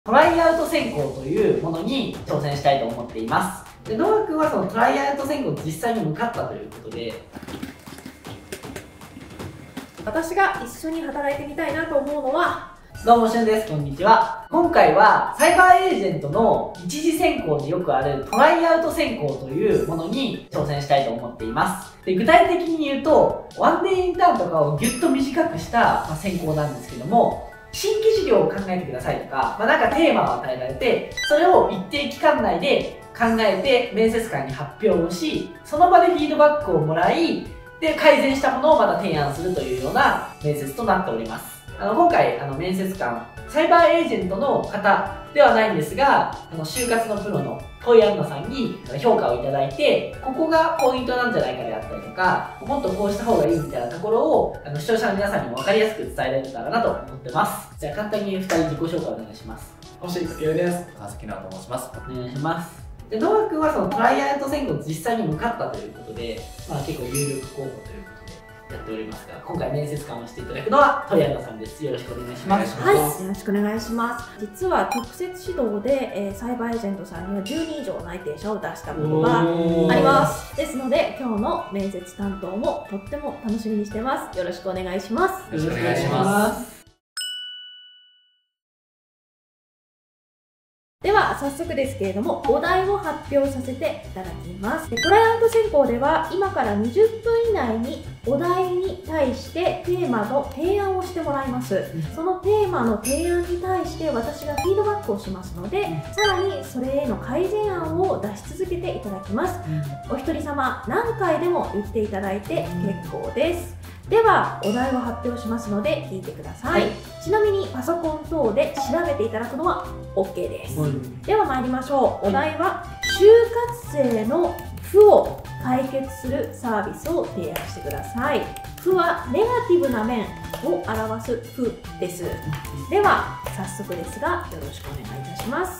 トライアウト選考というものに挑戦したいと思っています。で、ノア君はそのトライアウト選考に実際に向かったということで、 私が一緒に働いてみたいなと思うのは、 どうもしゅんです。こんにちは。今回はサイバーエージェントの一次選考によくあるトライアウト選考というものに挑戦したいと思っています。で、具体的に言うと、ワンデーインターンとかをぎゅっと短くした選考なんですけども、新規事業を考えてくださいとか、なんかテーマを与えられて、それを一定期間内で考えて面接官に発表をし、その場でフィードバックをもらい、で、改善したものをまた提案するというような面接となっております。今回、面接官、サイバーエージェントの方ではないんですが、就活のプロの問いアンナさんに評価をいただいて、ここがポイントなんじゃないかであったりとか、もっとこうした方がいいみたいなところを、視聴者の皆さんにも分かりやすく伝えられたらなと思ってます。じゃあ簡単に2人自己紹介お願いします。 星井武です。川崎直と申します。 お願いします。で、ノア君はそのトライアウト選考に実際に向かったということで、結構有力候補ということでやっておりますが、今回面接官をしていただくのは問いアンナさんです。よろしくお願いします。 はい、よろしくお願いします。実は直接指導で、サイバーエージェントさんには10人以上内定者を出したことがあります。ですので、今日の面接担当もとっても楽しみにしてます。よろしくお願いします。 よろしくお願いします。 では早速ですけれども、お題を発表させていただきます。トライアウト選考では今から20分以内にお題に対してテーマの提案をしてもらいます。そのテーマの提案に対して私がフィードバックをしますので、さらにそれへの改善案を出し続けていただきます。お一人様何回でも言っていただいて結構です。ではお題を発表しますので聞いてください。ちなみにパソコン等で調べていただくのは OK です。では参りましょう。お題は就活生の負を解決するサービスを提案してください。負はネガティブな面を表す負です。では早速ですがよろしくお願いいたします。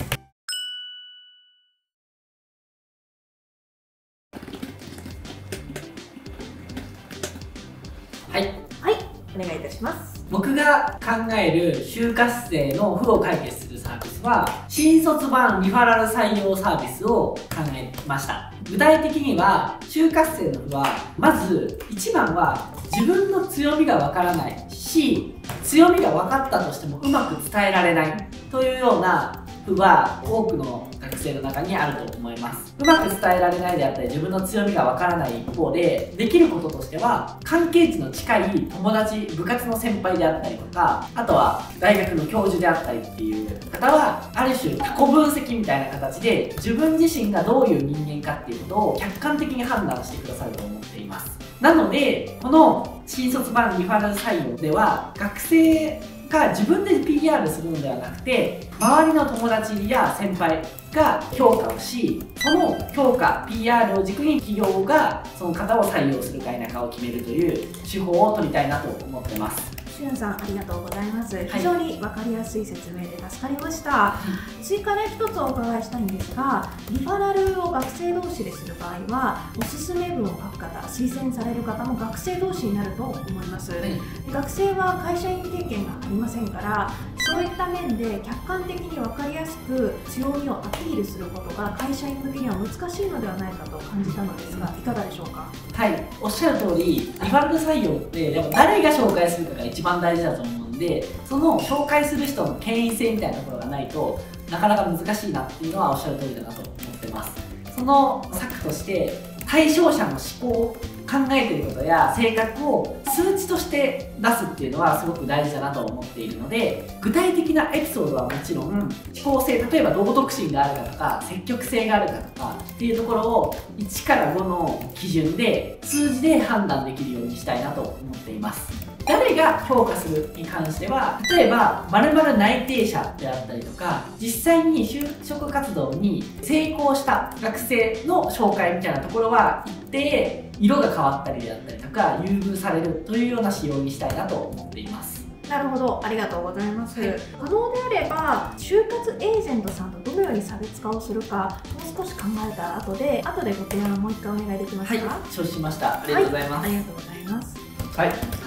はい、 お願いいたします。 僕が考える就活生の負を解決するサービスは、新卒版リファラル採用サービスを考えました。具体的には、就活生の負は、まず1番は自分の強みがわからないし、強みが分かったとしてもうまく伝えられないというような負は多くの学生の中にあると思います。うまく伝えられないであったり、自分の強みがわからない一方で、できることとしては、関係値の近い友達、部活の先輩であったりとか、あとは大学の教授であったりっていう方は、ある種過去分析みたいな形で、自分自身がどういう人間かっていうことを客観的に判断してくださると思っています。なので、この新卒版リファラル採用では、学生が自分で PR するのではなくて、周りの友達や先輩が評価をし、その評価 PR を軸に企業がその方を採用するか否かを決めるという手法を取りたいなと思ってます。 しゅんさんありがとうございます。非常に分かりやすい説明で助かりました。追加で一つお伺いしたいんですが、リファラルを学生同士でする場合は、おすすめ文を書く方、推薦される方も学生同士になると思います。学生は会社員経験がありませんから、そういった面で客観的に分かりやすく強みをアピールすることが会社員向けには難しいのではないかと感じたのですが、いかがでしょうか。 はい、おっしゃる通り、リファラル採用ってやっぱ誰が紹介するかが一番大事だと思うんで、その紹介する人の権威性みたいなところがないとなかなか難しいなっていうのはおっしゃる通りだなと思ってます。その策として対象者の思考、考えていることや性格を数値として出すっていうのはすごく大事だなと思っているので、具体的なエピソードはもちろん、思考性、例えば道徳心があるかとか積極性があるかとかっていうところを1から5の基準で数字で判断できるようにしたいなと思っています。誰が評価するに関しては、例えば〇〇内定者であったりとか、実際に就職活動に成功した学生の紹介みたいなところは一定色が変わったりであったりとか優遇されるというような仕様にしたいなと思っています。 なるほど、ありがとうございます。可能であれば就活エージェントさんとどのように差別化をするか、もう少し考えた後でご提案をもう一回お願いできますか。 はい、承知しました。ありがとうございます。 ありがとうございます。 はい、 お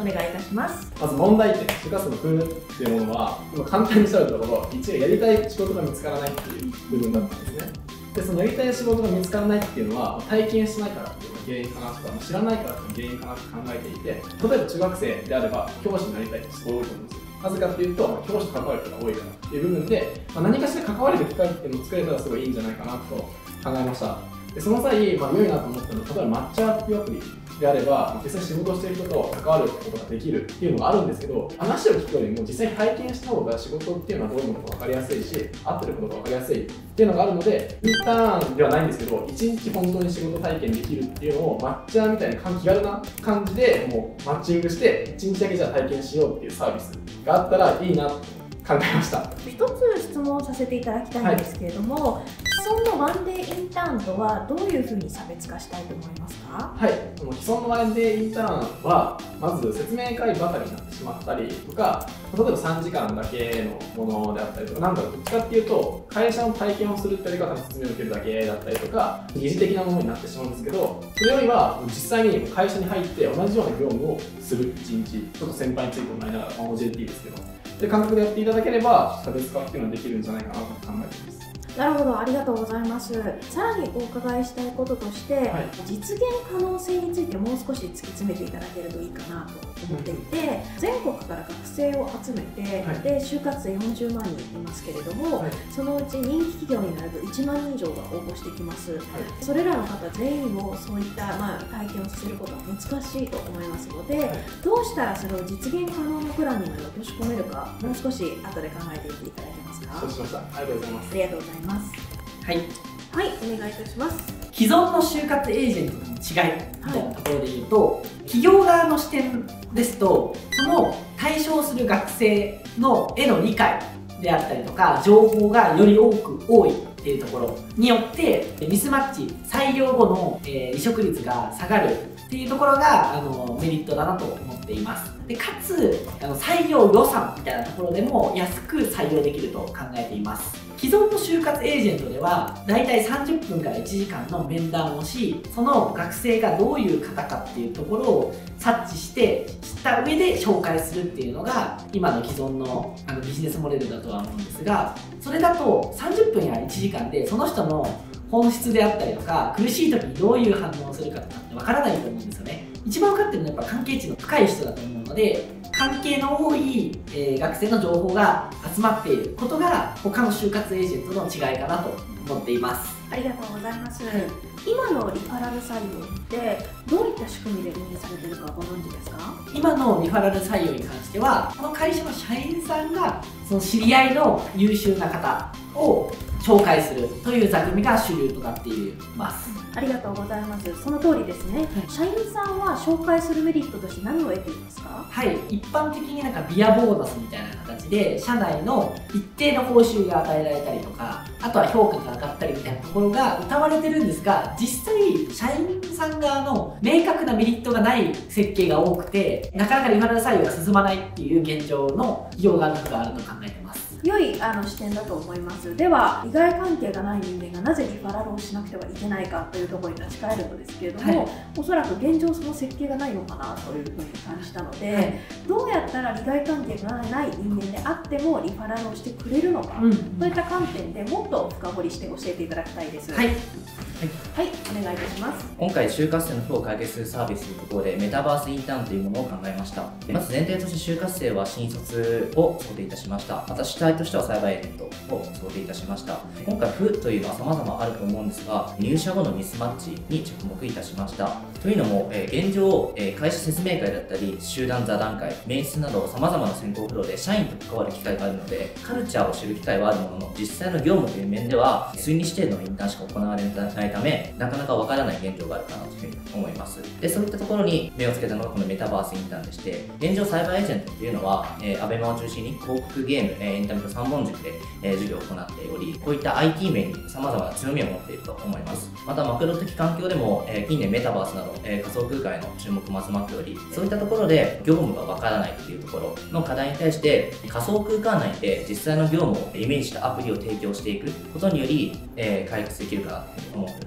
お願いいたします。 まず問題点、就活生の不運っていうものは、今簡単に調べたところ、1やりたい仕事が見つからないっていう部分だったんですね。で、そのやりたい仕事が見つからないっていうのは、体験してないからっていうのが原因かなとか、知らないからっていうのが原因かなと考えていて、例えば中学生であれば、教師になりたいってすごい多いと思うんですよ。なぜかっていうと、教師と関わる人が多いからっていう部分で、何かしら関われる機会っていうのを作れたらすごいいいんじゃないかなと考えました。でその際、良いなと思ったのは、例えば抹茶っていうアプリであれば、実際仕事をしている人と関わることができるっていうのがあるんですけど、話を聞くよりも実際に体験した方が仕事っていうのはどういうものか分かりやすいし、合ってることが分かりやすいっていうのがあるので、インターンではないんですけど、1日本当に仕事体験できるっていうのを抹茶みたいな気軽な感じでもうマッチングして、1日だけじゃあ体験しようっていうサービスがあったらいいなと考えました。 一つ質問させていただきたいんですけれども、既存のワンデーインターンとはどういうふうに差別化したいと思いますか？ はい、既存のワンデーインターンはまず説明会ばかりになってしまったりとか、例えば3時間だけのものであったりとか、どっちかっていうと会社の体験をするってやり方の説明を受けるだけだったりとか、疑似的なものになってしまうんですけど、それよりは実際に会社に入って同じような業務をする1日、ちょっと先輩についてもらいながら、OJT ですけど、で感覚でやっていただければ差別化っていうのはできるんじゃないかなと考えています。 なるほど、ありがとうございます。さらにお伺いしたいこととして、実現可能性についてもう少し突き詰めていただけるといいかなと思っていて、全国から学生を集めて、で就活生40万人いますけれども、そのうち人気企業になると1万人以上が応募してきます。それらの方全員をそういった、体験をさせることは難しいと思いますので、どうしたらそれを実現可能なプランにまで落とし込めるか、もう少し後で考えていっていただけますか？ そうしました。ありがとうございます。 ありがとうございます。 はい、 はい、お願いいたします。 既存の就活エージェントとの違いみたいなところで言うと、企業側の視点ですと、その対象する学生のへの理解であったりとか、情報がより多いっていうところによってミスマッチ、採用後の離職率が下がるっていうところがメリットだなと思っています。でかつ採用予算みたいなところでも安く採用できると考えています。既存の就活エージェントではだいたい30分から1時間の面談をし、その学生がどういう方かっていうところを察知して知った上で紹介するっていうのが今の既存のビジネスモデルだとは思うんですが、それだと30分や1時間でその人の本質であったりとか、苦しい時にどういう反応をするかとかってわからないと思うんですよね。一番分かってるのはやっぱ関係値の深い人だと思うので、関係の多い、学生の情報が集まっていることが他の就活エージェントの違いかなと思っています。 ありがとうございます。今のリファラル採用ってどういった仕組みで運営されているかご存知ですか？ 今のリファラル採用に関しては、この会社の社員さんがその知り合いの優秀な方を紹介するという座組が主流となっています。 ありがとうございます。その通りですね。社員さんは紹介するメリットとして何を得ていますか？ はい、一般的にビアボーナスみたいな形で社内の一定の報酬が与えられたりとか、あとは評価が上がったりみたいなところが謳われてるんですが、実際社員さん側の明確なメリットがない設計が多くて、なかなかリファラル採用が進まないっていう現状の企業側のがあると考えてます。 良い視点だと思います。では、利害関係がない人間がなぜリファラルをしなくてはいけないかというところに立ち返るのですけれども、おそらく現状その設計がないのかなというふうに感じたので、どうやったら利害関係がない人間であってもリファラルをしてくれるのか、そういった観点でもっと深掘りして教えていただきたいです。はい、お願いいたします。 今回、就活生の不を解決するサービスというところで、メタバースインターンというものを考えました。まず前提として就活生は新卒を想定いたしました。また主体としてはサイバーエージェントを想定いたしました。今回、不というのは様々あると思うんですが、入社後のミスマッチに着目いたしました。というのも、現状、会社説明会だったり、集団座談会、面接など様々な選考フローで社員と関わる機会があるので、カルチャーを知る機会はあるものの、実際の業務という面では、数日程度のインターンしか行われないため、なかなかわからない現状があるかなというふうに思います。で、そういったところに目をつけたのがこのメタバースインターンでして、現状サイバーエージェントというのは、アベマを中心に広告、ゲーム、エンタメと3本軸で、授業を行っており、こういった IT 面に様々な強みを持っていると思います。また、マクロ的環境でも、近年メタバースなど、仮想空間への注目も集まっており、そういったところで業務がわからないというところの課題に対して、仮想空間内で実際の業務をイメージしたアプリを提供していくことにより、解決できるかなというふうに思っております。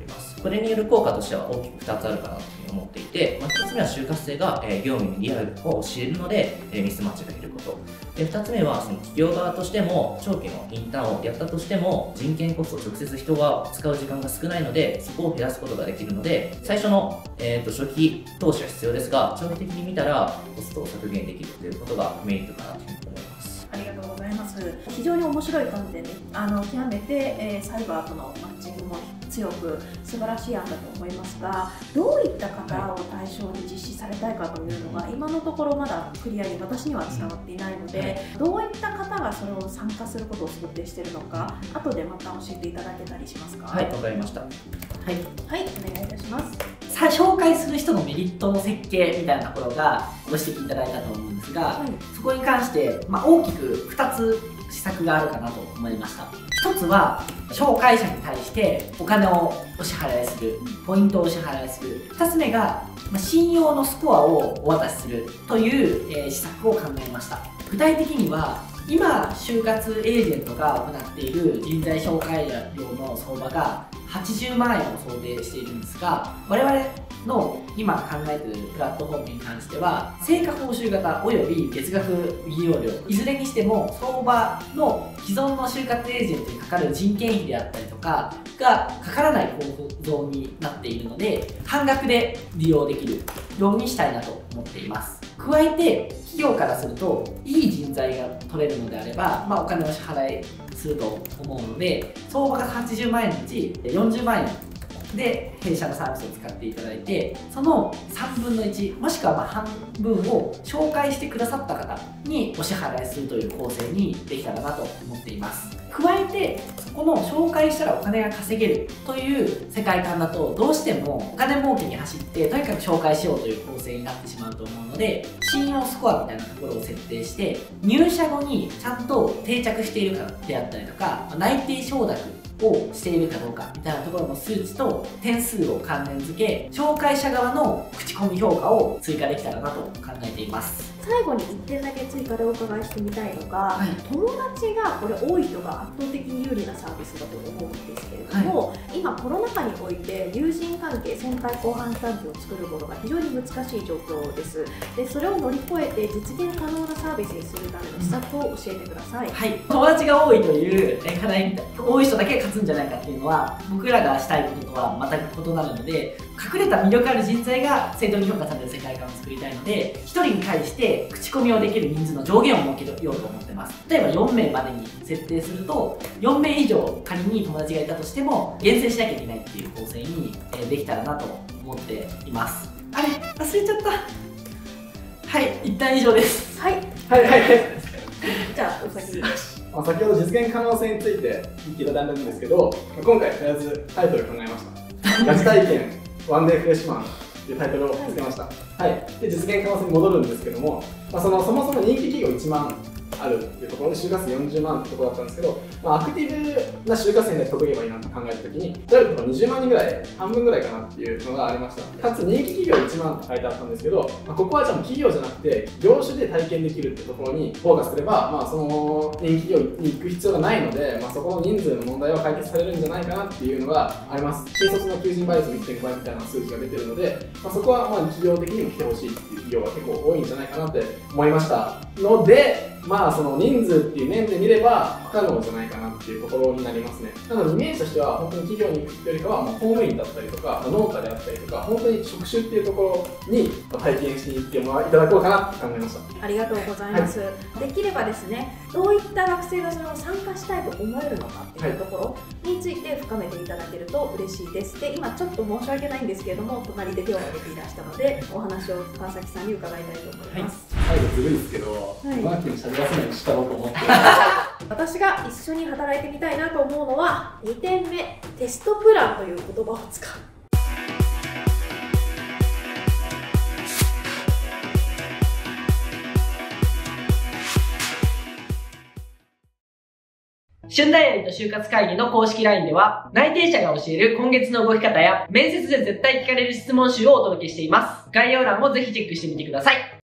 これによる効果としては大きく2つあるかなというふうに思っていて、1つ目は就活生が業務にリアルを知れるのでミスマッチが減ること。で、2つ目はその企業側としても長期のインターンをやったとしても人件コストを直接人が使う時間が少ないので、そこを減らすことができるので、最初の、初期投資は必要ですが、長期的に見たらコストを削減できるということがメリットかなというふうに思います。 ありがとうございます。非常に面白い観点で、極めて、サイバーとのマッチングも強く素晴らしい案だと思いますが、どういった方を対象に実施されたいかというのが、今のところまだクリアに私には伝わっていないので、どういった方がそれを参加することを想定しているのか、後でまた教えていただけたりしますか？ はい、わかりました。 はい、 はい、お願いいたします。 さあ、紹介する人のメリットの設計みたいなところがご指摘いただいたと思うんですが、 はい、 そこに関して、大きく2つ施策があるかなと思いました。1つは紹介者に対してお金をお支払いする、ポイントをお支払いする。2つ目が信用のスコアをお渡しするという施策を考えました。具体的には今就活エージェントが行っている人材紹介料の相場が80万円を想定しているんですが、我々の今考えているプラットフォームに関しては成果報酬型および月額利用料、いずれにしても相場の既存の就活エージェントにかかる人件費であったりとかがかからない構造になっているので、半額で利用できるようにしたいなと思っています。加えて企業からするといい人材が取れるのであれば、お金を支払いすると思うので、相場が80万円のうち40万円で弊社のサービスを使っていただいて、その3分の1もしくは半分を紹介してくださった方にお支払いするという構成にできたらなと思っています。加えてそこの紹介したらお金が稼げるという世界観だと、どうしてもお金儲けに走ってとにかく紹介しようという構成になってしまうと思うので、信用スコアみたいなところを設定して入社後にちゃんと定着しているかであったりとか、内定承諾をしているかどうかみたいなところの数値と点数を関連付け、紹介者側の口コミ評価を追加できたらなと考えています。 最後に1点だけ追加でお伺いしてみたいのが、友達がこれ多い人が圧倒的に有利なサービスだと思うんですけれども、今コロナ禍において友人関係、先輩後輩関係を作ることが非常に難しい状況です。で、それを乗り越えて実現可能なサービスにするための施策を教えてください。 はい、友達が多いという課題、多い人だけ勝つんじゃないかっていうのは僕らがしたいこととは全く異なるので、隠れた魅力ある人材が正当に評価される世界観を作りたいので、1人に対して口コミをできる人数の上限を設けようと思ってます。例えば4名までに設定すると、4名以上仮に友達がいたとしても厳選しなきゃいけないっていう構成にできたらなと思っています。あれ、忘れちゃった。はい、一旦以上です。 はいじゃあお先に先ほど実現可能性について言っていただいたんですけど、今回とりあえずタイトル考えました。ガチ体験ワンデーフレッシュマンというタイトルをつけました。で、実現可能性に戻るんですけども、そもそも人気企業1万あるっていうところで就活生40万ってところだったんですけど、アクティブな就活生で解ければいいなと考えたときに、とりあえず20万人ぐらい、半分ぐらいかなっていうのがありました。かつ人気企業1万って書いてあったんですけど、ここはじゃあ企業じゃなくて業種で体験できるってところにフォーカスすれば、その人気企業に行く必要がないので、そこの人数の問題は解決されるんじゃないかなっていうのがあります。新卒の求人倍率 1.5 倍みたいな数字が出てるので、そこは企業的にも来てほしいっていう企業が結構多いんじゃないかなって思いましたので、その人数っていう面で見れば不可能じゃないかなっていうところになりますね。なのでイメージとしては本当に企業に行くよりかは公務員だったりとか農家であったりとか、本当に職種っていうところに体験していっていただこうかなと考えました。 ありがとうございます。できればですね、どういった学生がそれを参加したいと思えるのかっていうところについて深めていただけると嬉しいです。で、今ちょっと申し訳ないんですけれども、隣で手を挙げていらしたのでお話を川崎さんに伺いたいと思います。 最後ずるいですけど、マーキーに喋らせないようにしたろうと思って私が一緒に働いてみたいなと思うのは2点目、テストプランという言葉を使う。 旬ダイアリーと就活会議の公式 LINE では、内定者が教える今月の動き方や面接で絶対聞かれる質問集をお届けしています。概要欄をぜひチェックしてみてください。